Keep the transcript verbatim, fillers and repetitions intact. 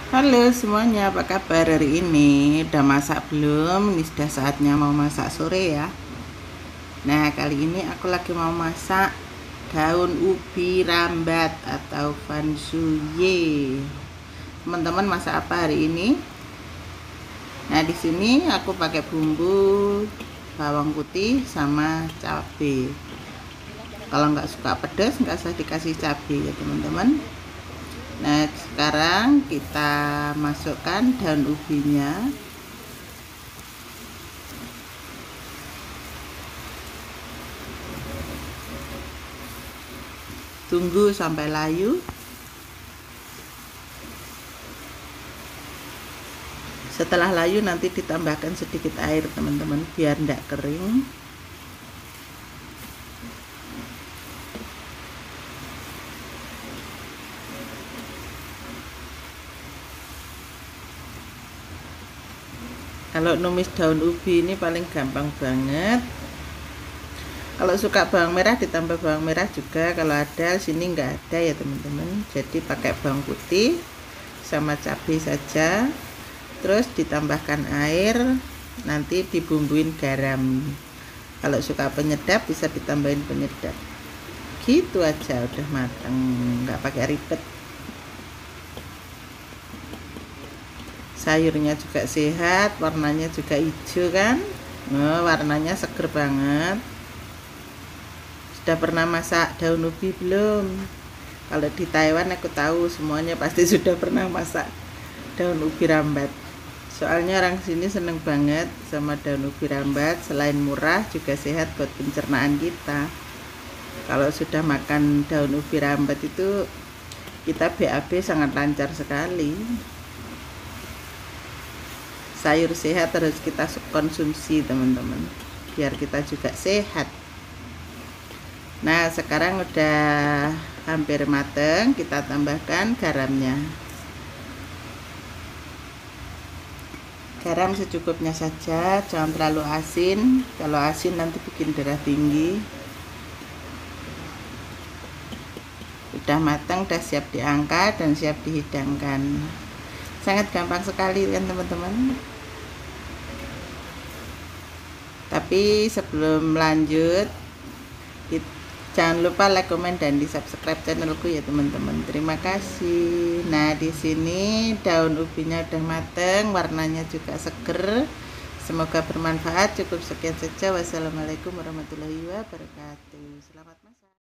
Halo semuanya, apa kabar hari ini? Udah masak belum? Ini sudah saatnya mau masak sore ya. Nah, kali ini aku lagi mau masak daun ubi rambat atau fansuye. Teman-teman masak apa hari ini? Nah, di sini aku pakai bumbu bawang putih sama cabai. Kalau nggak suka pedas nggak usah dikasih cabai ya teman-teman. Nah, sekarang kita masukkan daun ubinya. Tunggu sampai layu. Setelah layu nanti ditambahkan sedikit air teman-teman biar tidak kering. Kalau numis daun ubi ini paling gampang banget. Kalau suka bawang merah ditambah bawang merah juga, kalau ada, sini nggak ada ya teman-teman. Jadi pakai bawang putih sama cabai saja. Terus ditambahkan air, nanti dibumbuin garam. Kalau suka penyedap bisa ditambahin penyedap. Gitu aja udah matang, nggak pakai ribet. Sayurnya juga sehat, warnanya juga hijau kan. Nah, warnanya seger banget. Sudah pernah masak daun ubi belum? Kalau di Taiwan aku tahu semuanya pasti sudah pernah masak daun ubi rambat. Soalnya orang sini seneng banget sama daun ubi rambat. Selain murah juga sehat buat pencernaan kita. Kalau sudah makan daun ubi rambat itu kita B A B sangat lancar sekali. Sayur sehat harus kita konsumsi teman-teman, biar kita juga sehat. Nah, sekarang udah hampir mateng, kita tambahkan garamnya. Garam secukupnya saja, jangan terlalu asin. Kalau asin nanti bikin darah tinggi. Udah matang, udah siap diangkat dan siap dihidangkan. Sangat gampang sekali kan teman-teman. Tapi sebelum lanjut, jangan lupa like, komen, dan di subscribe channelku ya teman-teman. Terima kasih. Nah, di sini daun ubinya udah mateng, warnanya juga seger. Semoga bermanfaat. Cukup sekian saja. Wassalamualaikum warahmatullahi wabarakatuh. Selamat